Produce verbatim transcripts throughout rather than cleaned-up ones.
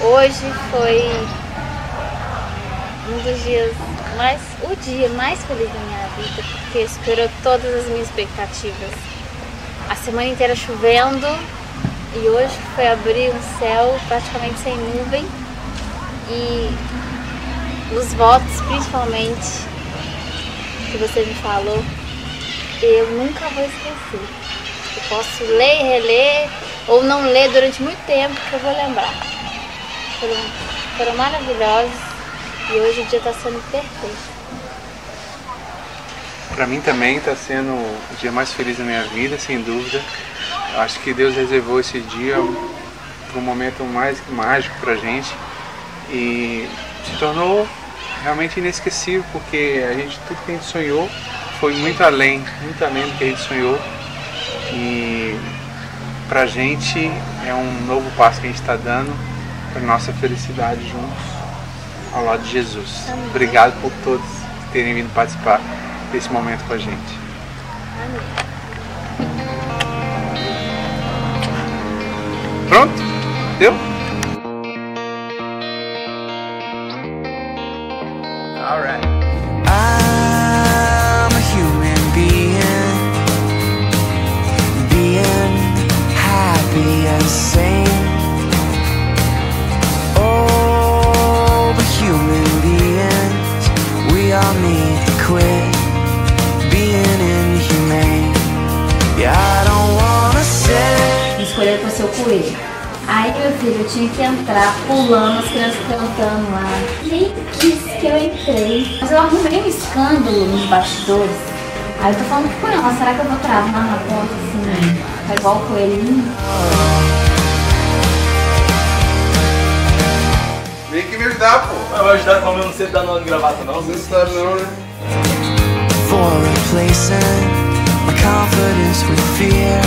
Hoje foi um dos dias mais, o dia mais feliz da minha vida, porque superou todas as minhas expectativas. A semana inteira chovendo e hoje foi abrir um céu praticamente sem nuvem e os votos, principalmente, que você me falou, eu nunca vou esquecer. Eu posso ler e reler ou não ler durante muito tempo que eu vou lembrar. Foram, foram maravilhosos e hoje o dia está sendo perfeito. Para mim também está sendo o dia mais feliz da minha vida, sem dúvida. Eu acho que Deus reservou esse dia para um momento mais mágico para a gente e se tornou realmente inesquecível, porque a gente, tudo que a gente sonhou foi muito além, muito além do que a gente sonhou. E pra gente é um novo passo que a gente está dando para nossa felicidade juntos ao lado de Jesus. Amém. Obrigado por todos terem vindo participar desse momento com a gente. Amém. Pronto? Deu? Alright. I'm a human being, being happy and sane. Oh, but human beings, we all need to quit being inhumane. Yeah, I don't wanna say. Me escolheram para ser o coelho. Aí, meu filho, eu tinha que entrar pulando, as crianças cantando lá. Nem quis que eu entrei. Mas eu arrumei um escândalo nos bastidores. Aí eu tô falando que foi, não, será que eu vou travar na ponta assim, tá igual o coelhinho? Vem aqui me ajudar, pô. Vai ajudar, como eu não sei dar nome de gravata não. Não sabe não, né? For replacing my confidence with fear,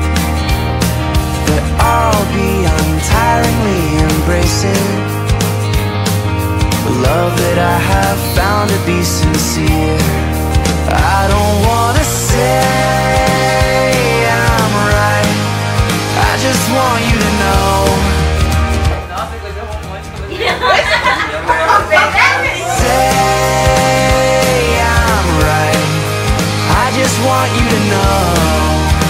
that I'll be untiringly embracing the love that I have found to be sincere. I don't wanna say I'm right, I just want you to know. Say I'm right, I just want you to know.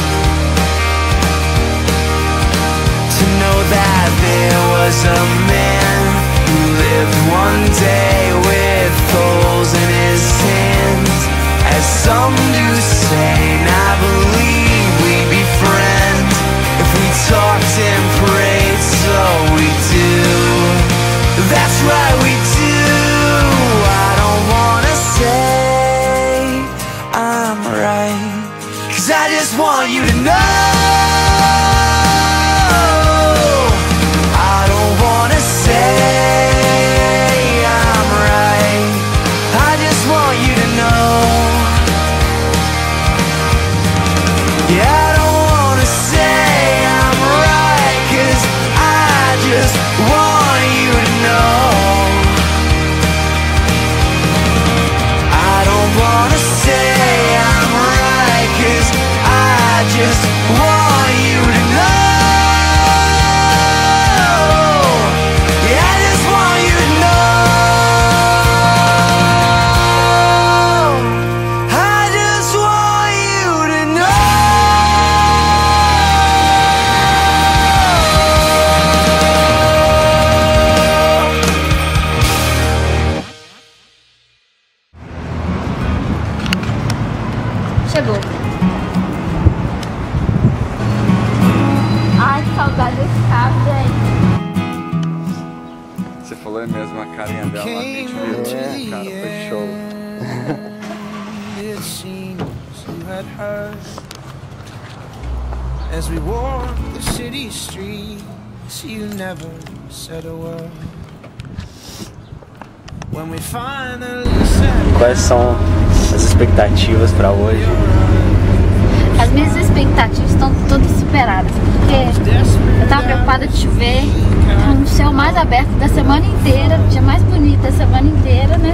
That there was a man who lived one day with holes in his hands. As some do say, and I believe we'd be friends if we talked and prayed, so we do. That's right, we do. I don't wanna say I'm right, 'cause I just want you to know. Chegou. Ai, que saudade desse carro, gente. Você falou mesmo a carinha dela, a gente viu, né? Cara, foi show. It seems you had heard as we walked the city streets, you never said a word. When we finally said. Quais são as expectativas para hoje? As minhas expectativas estão todas superadas, porque eu tava preocupada de chover, com o céu mais aberto da semana inteira, o dia mais bonito da semana inteira, né?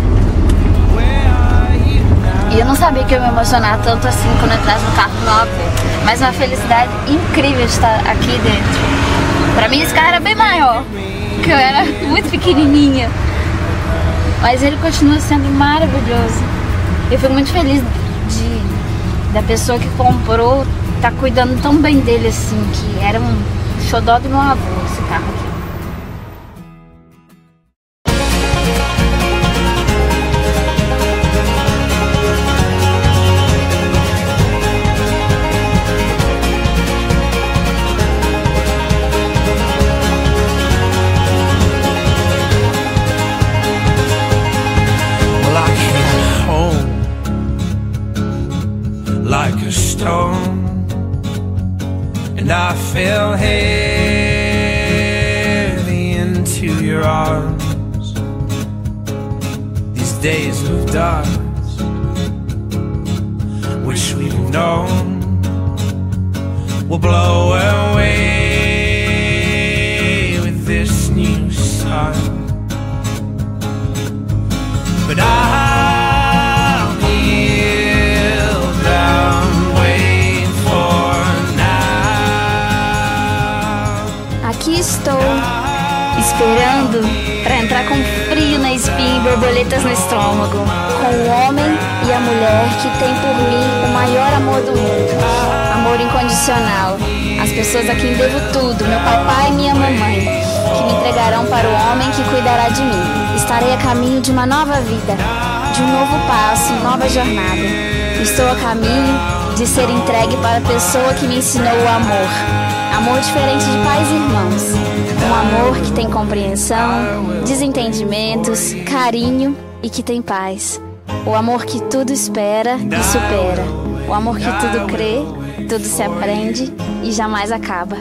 E eu não sabia que eu ia me emocionar tanto assim quando eu entrasse no carro novo, mas uma felicidade incrível de estar aqui dentro. Pra mim esse carro era bem maior, que eu era muito pequenininha. Mas ele continua sendo maravilhoso. Eu fico muito feliz de, da pessoa que comprou tá cuidando tão bem dele assim, que era um xodó do meu avô esse carro aqui. Like a stone, and I fell heavy into your arms. These days of dust, which we've known, will blow away with this new sun. But I Aqui estou, esperando para entrar com frio na espinha e borboletas no estômago, com o homem e a mulher que tem por mim o maior amor do mundo, amor incondicional. As pessoas a quem devo tudo, meu papai e minha mamãe, que me entregarão para o homem que cuidará de mim. Estarei a caminho de uma nova vida, de um novo passo, nova jornada. Estou a caminho de ser entregue para a pessoa que me ensinou o amor. Amor diferente de pais e irmãos. Um amor que tem compreensão, desentendimentos, carinho e que tem paz. O amor que tudo espera e supera. O amor que tudo crê, tudo se aprende e jamais acaba.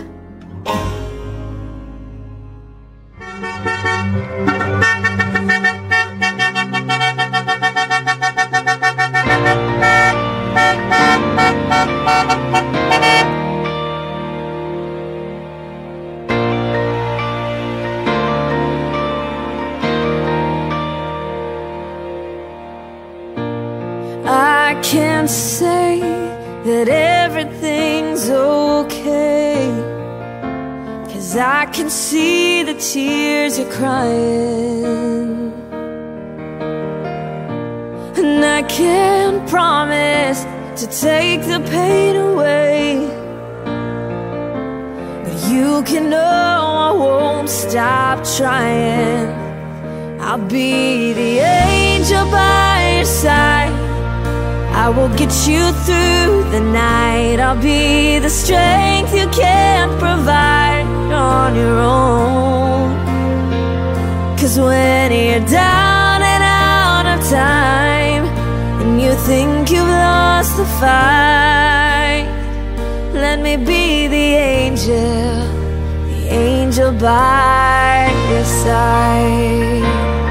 I can't say that everything's okay, 'cause I can see the tears you're crying, and I can't promise to take the pain away, but you can know I won't stop trying. I'll be the angel by your side, I will get you through the night. I'll be the strength you can't provide on your own. 'Cause when you're down and out of time, and you think you've lost the fight, let me be the angel, the angel by your side.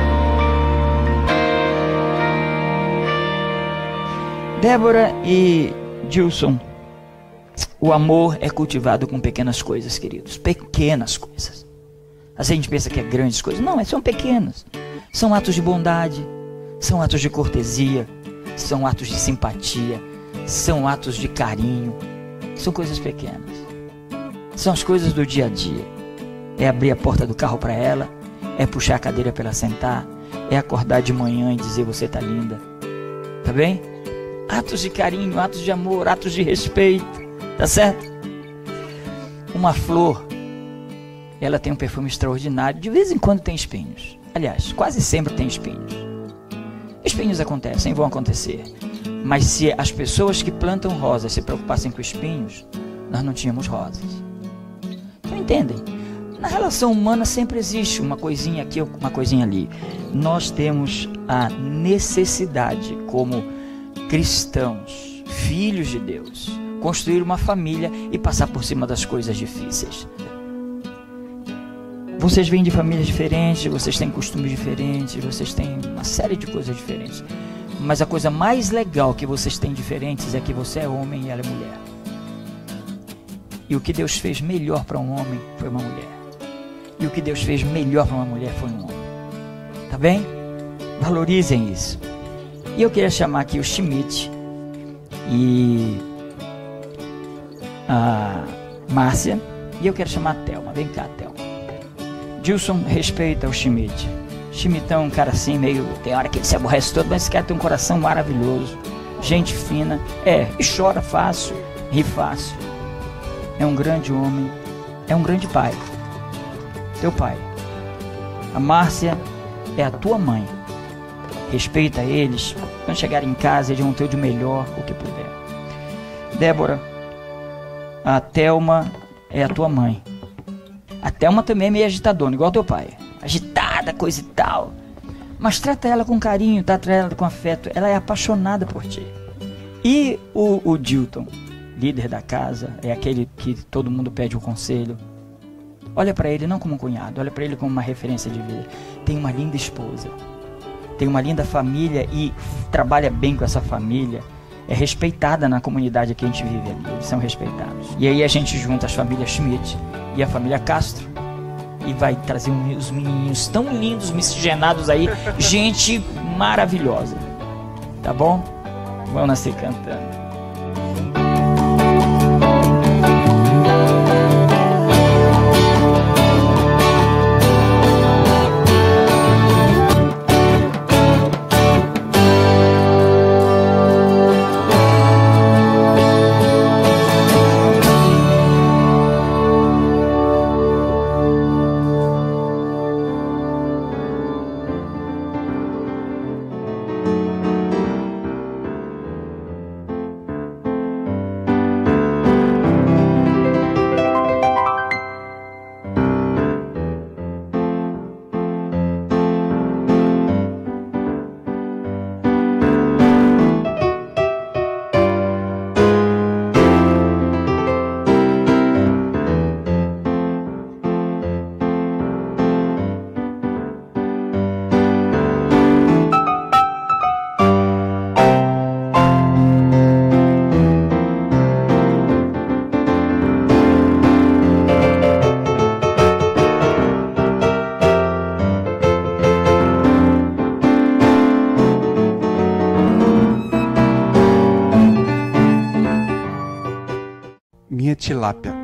Débora e Gilson, o amor é cultivado com pequenas coisas, queridos. Pequenas coisas. A gente pensa que é grandes coisas. Não, são pequenas. São atos de bondade, são atos de cortesia, são atos de simpatia, são atos de carinho. São coisas pequenas. São as coisas do dia a dia. É abrir a porta do carro para ela, é puxar a cadeira para ela sentar, é acordar de manhã e dizer você tá linda. Tá bem? Atos de carinho, atos de amor, atos de respeito, tá certo? Uma flor, ela tem um perfume extraordinário, de vez em quando tem espinhos. Aliás, quase sempre tem espinhos. Espinhos acontecem, vão acontecer. Mas se as pessoas que plantam rosas se preocupassem com espinhos, nós não tínhamos rosas. Então entendem? Na relação humana sempre existe uma coisinha aqui, uma coisinha ali. Nós temos a necessidade, como cristãos, filhos de Deus, construir uma família e passar por cima das coisas difíceis. Vocês vêm de famílias diferentes, vocês têm costumes diferentes, vocês têm uma série de coisas diferentes. Mas a coisa mais legal que vocês têm diferentes é que você é homem e ela é mulher. E o que Deus fez melhor para um homem foi uma mulher. E o que Deus fez melhor para uma mulher foi um homem. Tá bem? Valorizem isso. E eu queria chamar aqui o Schmidt e a Márcia. E eu quero chamar a Thelma. Vem cá, Thelma. Dilson respeita o Schmidt. Schmidt é um cara assim, meio... Tem hora que ele se aborrece todo, mas esse cara tem um coração maravilhoso. Gente fina. É, e chora fácil, ri fácil. É um grande homem. É um grande pai. Teu pai. A Márcia é a tua mãe. Respeita eles. Quando chegarem em casa, eles vão ter de melhor o que puder. Débora, a Thelma é a tua mãe. A Thelma também é meio agitadona, igual teu pai. Agitada, coisa e tal. Mas trata ela com carinho, trata ela com afeto. Ela é apaixonada por ti. E o, o Dilton, líder da casa, é aquele que todo mundo pede o conselho. Olha pra ele não como um cunhado, olha pra ele como uma referência de vida. Tem uma linda esposa. Tem uma linda família e trabalha bem com essa família. É respeitada na comunidade que a gente vive ali. Eles são respeitados. E aí a gente junta as famílias Schmidt e a família Castro e vai trazer uns menininhos tão lindos, miscigenados aí. Gente maravilhosa. Tá bom? Vão nascer cantando. Minha tilápia,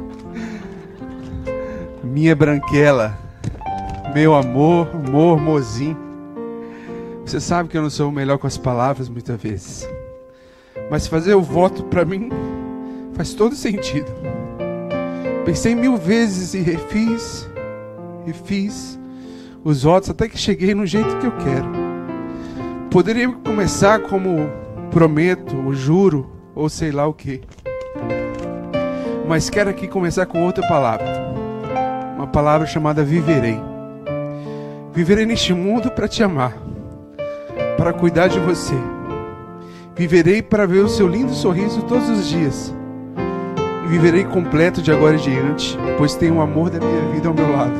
minha branquela, meu amor, amor, mozinho. Você sabe que eu não sou o melhor com as palavras muitas vezes, mas fazer o voto pra mim faz todo sentido. Pensei mil vezes e refiz, refiz os votos até que cheguei no jeito que eu quero. Poderia começar como prometo, ou juro, ou sei lá o que. Mas quero aqui começar com outra palavra. Uma palavra chamada viverei. Viverei neste mundo para te amar, para cuidar de você. Viverei para ver o seu lindo sorriso todos os dias. E viverei completo de agora em diante, pois tenho o amor da minha vida ao meu lado.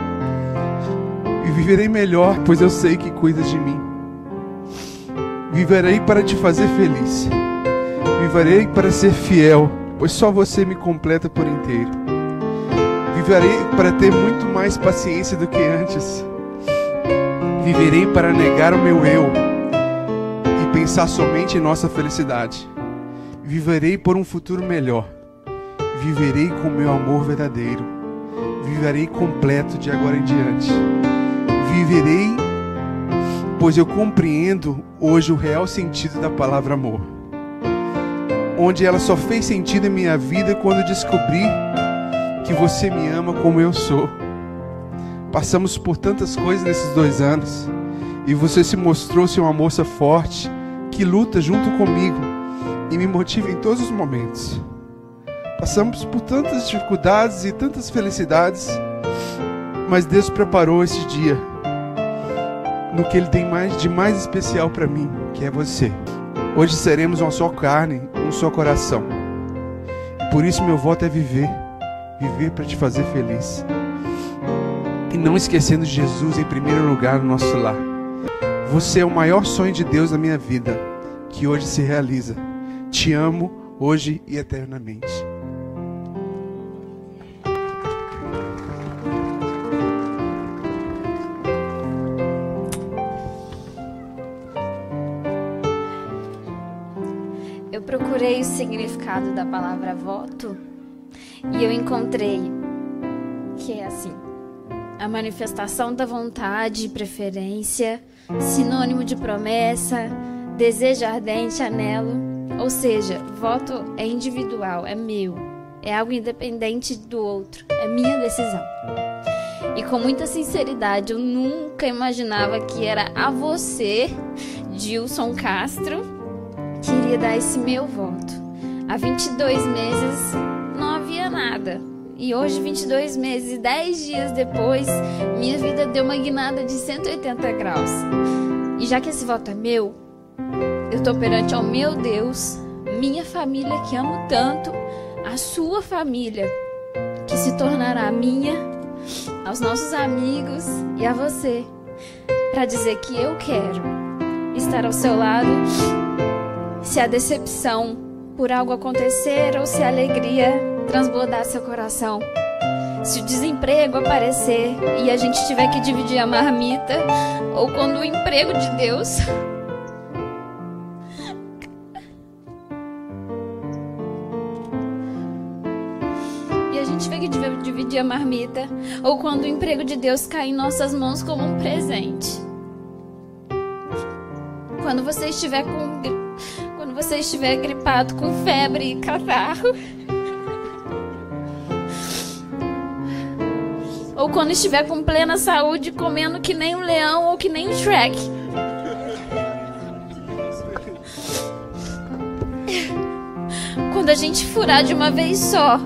E viverei melhor, pois eu sei que cuidas de mim. Viverei para te fazer feliz. Viverei para ser fiel, pois só você me completa por inteiro. Viverei para ter muito mais paciência do que antes. Viverei para negar o meu eu e pensar somente em nossa felicidade. Viverei por um futuro melhor. Viverei com meu amor verdadeiro. Viverei completo de agora em diante. Viverei, pois eu compreendo hoje o real sentido da palavra amor, onde ela só fez sentido em minha vida quando descobri que você me ama como eu sou. Passamos por tantas coisas nesses dois anos e você se mostrou ser uma moça forte que luta junto comigo e me motiva em todos os momentos. Passamos por tantas dificuldades e tantas felicidades, mas Deus preparou esse dia no que Ele tem mais de mais especial para mim, que é você. Hoje seremos uma só carne, um só coração. Por isso meu voto é viver. Viver para te fazer feliz. E não esquecendo de Jesus em primeiro lugar no nosso lar. Você é o maior sonho de Deus na minha vida, que hoje se realiza. Te amo hoje e eternamente. Eu procurei o significado da palavra voto e eu encontrei que é assim: a manifestação da vontade e preferência, sinônimo de promessa, desejo ardente, anelo. Ou seja, voto é individual, é meu, é algo independente do outro, é minha decisão. E com muita sinceridade, eu nunca imaginava que era a você, Dilson Castro, que iria dar esse meu voto. Há vinte e dois meses não havia nada. E hoje, vinte e dois meses e dez dias depois, minha vida deu uma guinada de cento e oitenta graus. E já que esse voto é meu, eu tô perante ao meu Deus, minha família que amo tanto, a sua família que se tornará minha, aos nossos amigos e a você, para dizer que eu quero estar ao seu lado, se a decepção por algo acontecer ou se a alegria transbordar seu coração. Se o desemprego aparecer e a gente tiver que dividir a marmita, ou quando o emprego de Deus e a gente tiver que dividir a marmita, ou quando o emprego de Deus cai em nossas mãos como um presente. Quando você estiver com quando você estiver gripado com febre e catarro, ou quando estiver com plena saúde, comendo que nem um leão ou que nem um Shrek. Quando a gente furar de uma vez só.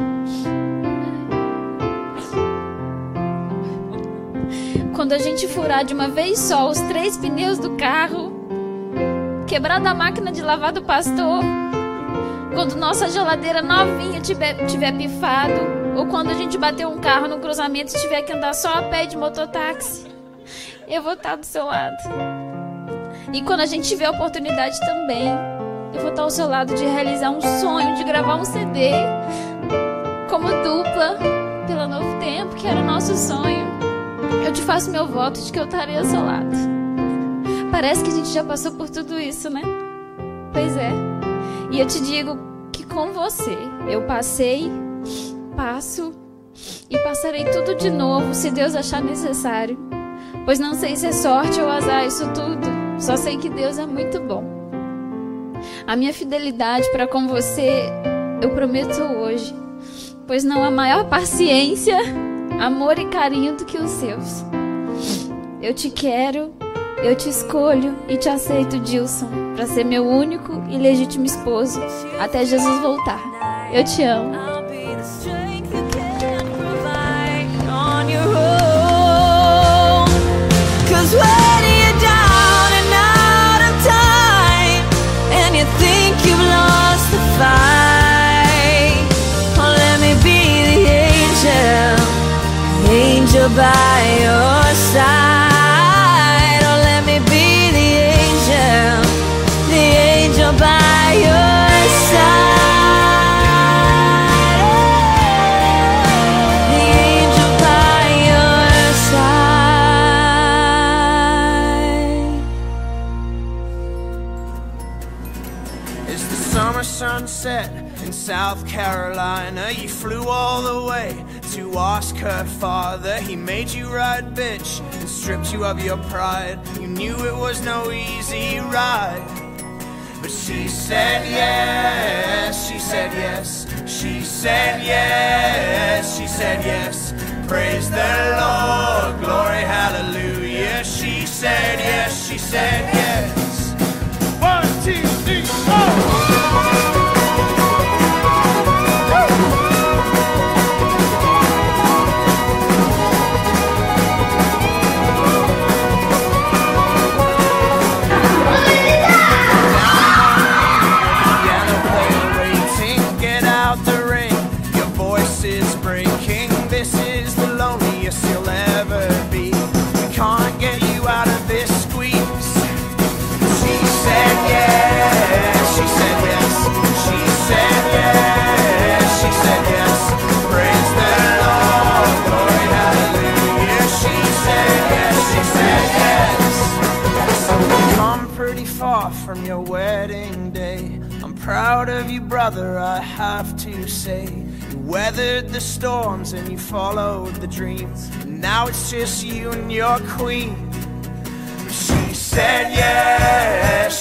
Quando a gente furar de uma vez só os três pneus do carro, quebrar da máquina de lavar do pastor, quando nossa geladeira novinha tiver, tiver pifado, ou quando a gente bater um carro no cruzamento e tiver que andar só a pé de mototáxi, eu vou estar do seu lado. E quando a gente tiver a oportunidade também, eu vou estar ao seu lado de realizar um sonho, de gravar um C D como dupla pela Novo Tempo, que era o nosso sonho. Eu te faço meu voto de que eu estarei ao seu lado. Parece que a gente já passou por tudo isso, né? Pois é. E eu te digo que com você eu passei, passo e passarei tudo de novo, se Deus achar necessário. Pois não sei se é sorte ou azar isso tudo, só sei que Deus é muito bom. A minha fidelidade para com você eu prometo hoje, pois não há maior paciência, amor e carinho do que os seus. Eu te quero, eu te escolho e te aceito, Dilson, para ser meu único e legítimo esposo até Jesus voltar. Eu te amo. By your side, oh let me be the angel, the angel by your side, the angel by your side. It's the summer sunset in South Carolina. You flew all the way to ask her father. He made you ride, bitch, and stripped you of your pride. You knew it was no easy ride, but she said yes, she said yes, she said yes, she said yes. Praise the Lord, glory, hallelujah. She said yes, she said yes. One, two, three, four. From your wedding day, I'm proud of you, brother, I have to say. You weathered the storms and you followed the dreams. and now it's just you and your queen. But she said yes,